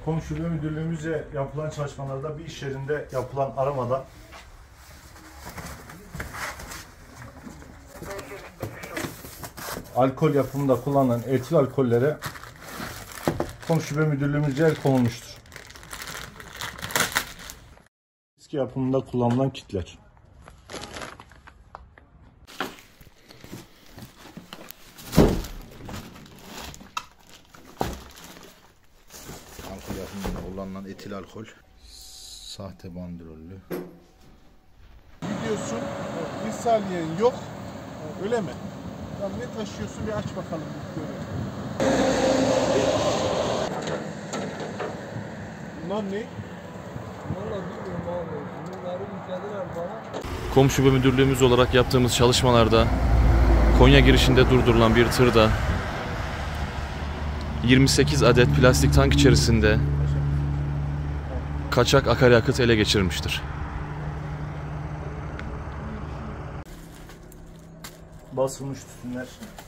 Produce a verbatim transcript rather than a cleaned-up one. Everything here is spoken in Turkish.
Komşuluğu müdürlüğümüzce yapılan çalışmalarda bir iş yerinde yapılan aramada alkol yapımında kullanılan etil alkollere komşuluğu müdürlüğümüzce el konulmuştur. Viski yapımında kullanılan kitler. Alkol yapımında kullanılan etil alkol. Sahte bandirollü. Gidiyorsun, bir saniyen yok, öyle mi? Tamam, ne taşıyorsun bir aç bakalım. Bunlar ne? Komşu ve müdürlüğümüz olarak yaptığımız çalışmalarda Konya girişinde durdurulan bir tırda yirmi sekiz adet plastik tank içerisinde kaçak akaryakıt ele geçirmiştir. Basılmış tütünler